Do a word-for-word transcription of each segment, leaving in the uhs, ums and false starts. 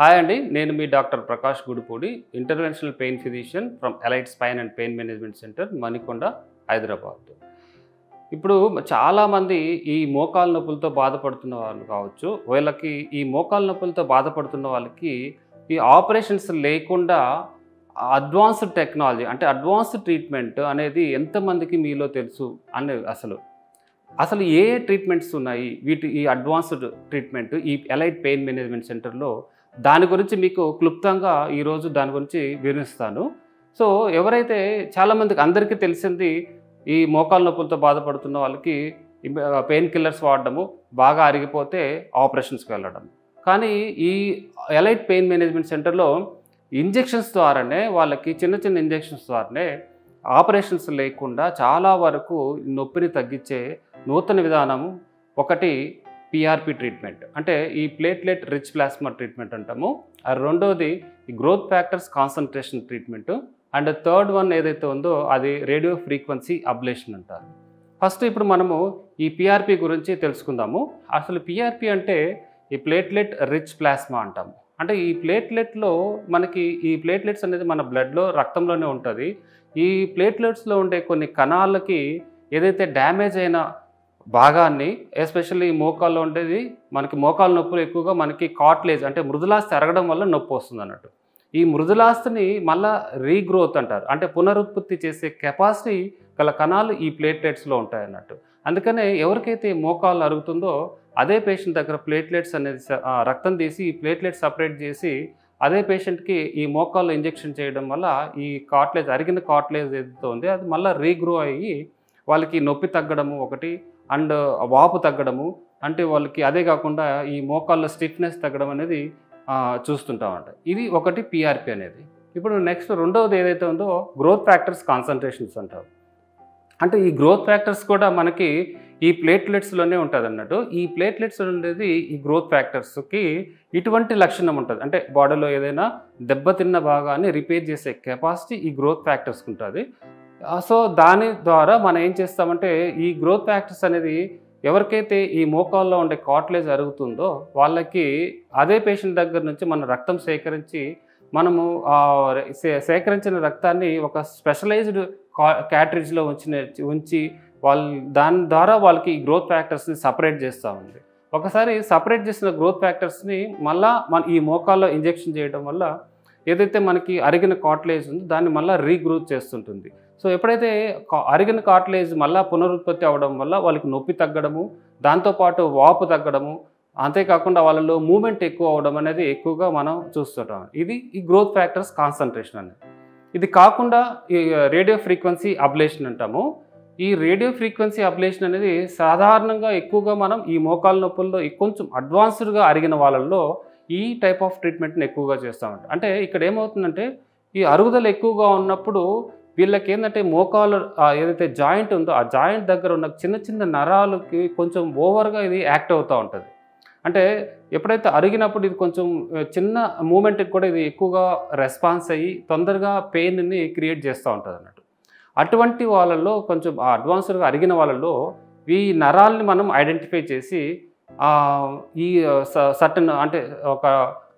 Hi అండి, నేను మీ doctor Prakash Gudipudi, interventional pain physician from Elite Spine and pain management centre, Manikonda, Hyderabad. ఇప్పుడు చాలామంది ఈ మోకాలు నొప్పులతో బాధపడుతున్న వాళ్ళు కావచ్చు, వీళ్ళకి ఈ మోకాలు నొప్పులతో బాధపడుతున్న వాళ్ళకి ఈ ఆపరేషన్స్ లేకుండా అడ్వాన్స్డ్ టెక్నాలజీ అంటే అడ్వాన్స్డ్ ట్రీట్మెంట్ అనేది ఎంతమందికి మీలో తెలుసు అనే అసలు అసలు ఏ ఏ ట్రీట్మెంట్స్ ఉన్నాయి వీటి ఈ అడ్వాన్స్డ్ ట్రీట్మెంట్ ఈ ఎలైట్ పెయిన్ మేనేజ్మెంట్ సెంటర్లో? దాని గురించి మీకు క్లుప్తంగా ఈరోజు దాని గురించి వివరిస్తాను. సో ఎవరైతే చాలామందికి అందరికీ తెలిసింది ఈ మోకాలు నొప్పులతో బాధపడుతున్న వాళ్ళకి పెయిన్ కిల్లర్స్ వాడడము, బాగా అరిగిపోతే ఆపరేషన్స్కి వెళ్ళడం. కానీ ఈ ఎలైట్ పెయిన్ మేనేజ్మెంట్ సెంటర్లో ఇంజెక్షన్స్ ద్వారానే వాళ్ళకి చిన్న చిన్న ఇంజెక్షన్స్ ద్వారానే ఆపరేషన్స్ లేకుండా చాలా వరకు నొప్పిని తగ్గించే నూతన విధానము ఒకటి పిఆర్పి ట్రీట్మెంట్, అంటే ఈ ప్లేట్లెట్ రిచ్ ప్లాస్మా ట్రీట్మెంట్ అంటాము. రెండోది ఈ growth factors concentration treatment, and third one ఏదైతే ఉందో అది రేడియో ఫ్రీక్వెన్సీ అబ్లేషన్ అంటారు. ఫస్ట్ ఇప్పుడు మనము ఈ పిఆర్పి గురించి తెలుసుకుందాము. అసలు పిఆర్పి అంటే ఈ ప్లేట్లెట్ రిచ్ ప్లాస్మా అంటాము. అంటే ఈ ప్లేట్లెట్లో మనకి ఈ ప్లేట్లెట్స్ అనేది మన బ్లడ్లో రక్తంలోనే ఉంటుంది. ఈ ప్లేట్లెట్స్లో ఉండే కొన్ని కణాలకి ఏదైతే డ్యామేజ్ అయిన భాగాన్ని, ఎస్పెషల్లీ మోకాల్లో ఉండేది, మనకి మోకాలు నొప్పులు ఎక్కువగా మనకి కార్టిలేజ్ అంటే మృదులాస్థి అరగడం వల్ల నొప్పి వస్తుంది అన్నట్టు. ఈ మృదులాస్థిని మళ్ళా రీగ్రోత్ అంటారు, అంటే పునరుత్పత్తి చేసే కెపాసిటీ గల కణాలు ఈ ప్లేట్లెట్స్లో ఉంటాయి అన్నట్టు. అందుకనే ఎవరికైతే మోకాలు అరుగుతుందో అదే పేషెంట్ దగ్గర ప్లేట్లెట్స్ అనేది రక్తం తీసి ఈ ప్లేట్లెట్స్ సపరేట్ చేసి అదే పేషెంట్కి ఈ మోకాల్లో ఇంజెక్షన్ చేయడం వల్ల ఈ కార్టిలేజ్, అరిగిన కార్టిలేజ్ ఏదైతే ఉంది అది మళ్ళీ రీగ్రో అయ్యి వాళ్ళకి నొప్పి తగ్గడము ఒకటి, అండ్ వాపు తగ్గడము, అంటే వాళ్ళకి అదే కాకుండా ఈ మోకాళ్ళ స్టిఫ్నెస్ తగ్గడం అనేది చూస్తుంటామంట. ఇది ఒకటి పిఆర్పి అనేది. ఇప్పుడు నెక్స్ట్ రెండవది ఏదైతే ఉందో గ్రోత్ ఫ్యాక్టర్స్ కాన్సన్ట్రేషన్స్ అంటారు. అంటే ఈ గ్రోత్ ఫ్యాక్టర్స్ కూడా మనకి ఈ ప్లేట్లెట్స్లోనే ఉంటుంది అన్నట్టు. ఈ ప్లేట్లెట్స్ ఉండేది ఈ గ్రోత్ ఫ్యాక్టర్స్కి ఇటువంటి లక్షణం ఉంటుంది, అంటే బాడీలో ఏదైనా దెబ్బతిన్న భాగాన్ని రిపేర్ చేసే కెపాసిటీ ఈ గ్రోత్ ఫ్యాక్టర్స్కి ఉంటుంది. సో దాని ద్వారా మనం ఏం చేస్తామంటే ఈ గ్రోత్ ఫ్యాక్టర్స్ అనేది ఎవరికైతే ఈ మోకాల్లో ఉండే కార్టిలేజ్ అరుగుతుందో వాళ్ళకి అదే పేషెంట్ దగ్గర నుంచి మనం రక్తం సేకరించి మనము సేకరించిన రక్తాన్ని ఒక స్పెషలైజ్డ్ క్యాట్రిడ్జ్లో ఉంచిన ఉంచి వాళ్ళు దాని ద్వారా వాళ్ళకి ఈ గ్రోత్ ఫ్యాక్టర్స్ని సపరేట్ చేస్తూ ఉంది. ఒకసారి సపరేట్ చేసిన గ్రోత్ ఫ్యాక్టర్స్ని మళ్ళీ మన ఈ మోకాల్లో ఇంజెక్షన్ చేయడం వల్ల ఏదైతే మనకి అరిగిన కార్టిలేజ్ ఉందో దాన్ని మళ్ళీ రీగ్రోత్ చేస్తుంటుంది. సో ఎప్పుడైతే అరిగిన కార్టిలేజ్ మళ్ళీ పునరుత్పత్తి అవ్వడం వల్ల వాళ్ళకి నొప్పి తగ్గడము, దాంతోపాటు వాపు తగ్గడము, అంతేకాకుండా వాళ్ళలో మూమెంట్ ఎక్కువ అవ్వడం అనేది ఎక్కువగా మనం చూస్తుంటాం. ఇది ఈ గ్రోత్ ఫ్యాక్టర్స్ కాన్సన్ట్రేషన్ అనేది. ఇది కాకుండా ఈ రేడియో ఫ్రీక్వెన్సీ అబ్లేషన్ అంటాము. ఈ రేడియో ఫ్రీక్వెన్సీ అబ్లేషన్ అనేది సాధారణంగా ఎక్కువగా మనం ఈ మోకాలు నొప్పుల్లో కొంచెం అడ్వాన్స్డ్గా అరిగిన వాళ్ళల్లో ఈ టైప్ ఆఫ్ ట్రీట్మెంట్ని ఎక్కువగా చేస్తామంట. అంటే ఇక్కడ ఏమవుతుందంటే ఈ అరుగుదల ఎక్కువగా ఉన్నప్పుడు వీళ్ళకి ఏంటంటే మోకాలు ఏదైతే జాయింట్ ఉందో ఆ జాయింట్ దగ్గర ఉన్న చిన్న చిన్న నరాలకి కొంచెం ఓవర్గా ఇది యాక్ట్ అవుతూ ఉంటుంది. అంటే ఎప్పుడైతే అరిగినప్పుడు ఇది కొంచెం చిన్న మూమెంట్కి కూడా ఇది ఎక్కువగా రెస్పాన్స్ అయ్యి తొందరగా పెయిన్ని క్రియేట్ చేస్తూ ఉంటుంది అన్నట్టు. అటువంటి వాళ్ళల్లో కొంచెం అడ్వాన్స్డ్గా అరిగిన వాళ్ళలో ఈ నరాల్ని మనం ఐడెంటిఫై చేసి ఈ సర్టన్ అంటే ఒక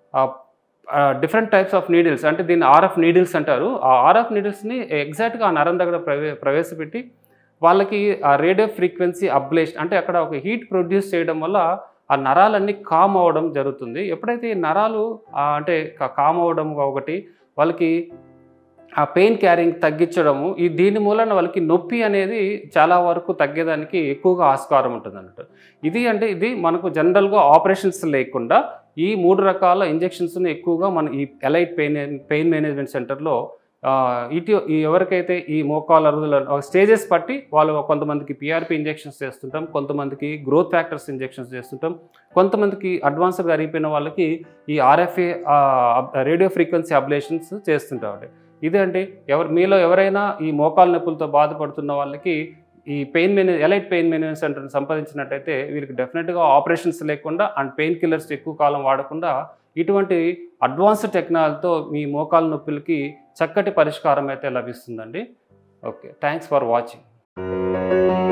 డిఫరెంట్ టైప్స్ ఆఫ్ నీడిల్స్, అంటే దీన్ని ఆర్ఎఫ్ నీడిల్స్ అంటారు. ఆ ఆర్ఎఫ్ నీడిల్స్ని ఎగ్జాక్ట్గా ఆ నరం దగ్గర ప్రవే ప్రవేశపెట్టి వాళ్ళకి ఆ రేడియో ఫ్రీక్వెన్సీ అబ్లేషన్, అంటే అక్కడ ఒక హీట్ ప్రొడ్యూస్ చేయడం వల్ల ఆ నరాలన్నీ కామ్ అవ్వడం జరుగుతుంది. ఎప్పుడైతే ఈ నరాలు అంటే కామ్ అవ్వడం ఒకటి, వాళ్ళకి ఆ పెయిన్ క్యారింగ్ తగ్గించడము, ఈ దీని మూలన వాళ్ళకి నొప్పి అనేది చాలా వరకు తగ్గేదానికి ఎక్కువగా ఆస్కారం ఉంటుంది అన్నట్టు. ఇది అంటే ఇది మనకు జనరల్గా ఆపరేషన్స్ లేకుండా ఈ మూడు రకాల ఇంజెక్షన్స్ని ఎక్కువగా మన ఈ ఎలైట్ పెయిన్ పెయిన్ మేనేజ్మెంట్ సెంటర్లో ఇటు ఎవరికైతే ఈ మోకాలు అరుగుదల స్టేజెస్ బట్టి వాళ్ళు కొంతమందికి పిఆర్పి ఇంజెక్షన్స్ చేస్తుంటాం, కొంతమందికి గ్రోత్ ఫ్యాక్టర్స్ ఇంజెక్షన్స్ చేస్తుంటాం, కొంతమందికి అడ్వాన్స్గా అరిగిపోయిన వాళ్ళకి ఈ ఆర్ఎఫ్ఏ రేడియో ఫ్రీక్వెన్సీ అబ్లేషన్స్ చేస్తుంటామండి. ఇదే అండి, ఎవరు మీలో ఎవరైనా ఈ మోకాలు నొప్పులతో బాధపడుతున్న వాళ్ళకి ఈ pain manage Elite pain management సెంటర్ని సంపాదించినట్టయితే వీరికి డెఫినెట్గా ఆపరేషన్స్ లేకుండా అండ్ పెయిన్ కిల్లర్స్ ఎక్కువ కాలం వాడకుండా ఇటువంటి అడ్వాన్స్డ్ టెక్నాలజీతో మీ మోకాలు నొప్పులకి చక్కటి పరిష్కారం అయితే లభిస్తుందండి. Okay, thanks for watching.